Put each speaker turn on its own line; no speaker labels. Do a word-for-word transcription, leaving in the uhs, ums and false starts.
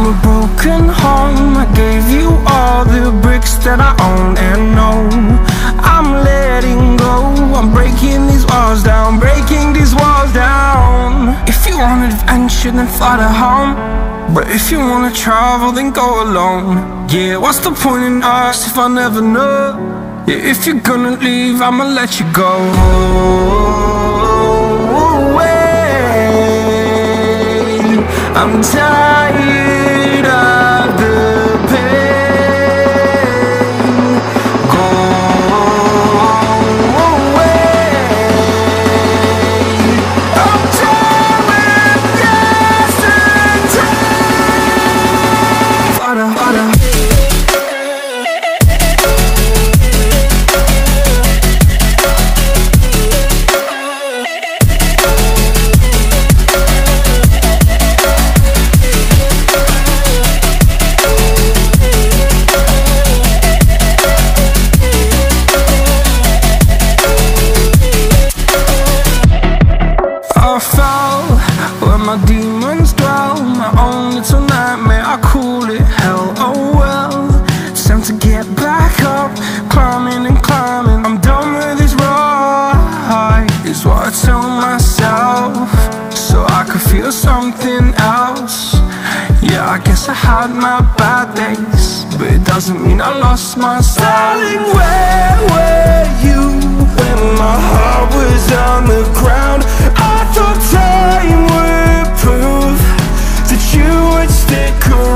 a broken home. I gave you all the bricks that I own and know. I'm letting go, I'm breaking these walls down, breaking these walls down. If you want adventure, then fly to home. But if you wanna travel, then go alone. Yeah, what's the point in us if I never know? Yeah, if you're gonna leave, I'ma let you go. I'm tired of the pain. Go away. I'm done with yesterday. Harder, harder. I fell where my demons dwell, my own little nightmare, I call it hell. Oh well, it's time to get back up, climbing and climbing. I'm done with this ride, is what I tell myself, so I could feel something else. Yeah, I guess I had my bad days, but it doesn't mean I lost myself. Darling, where were you when my heart was on the ground? I thought time would prove that you would stick around.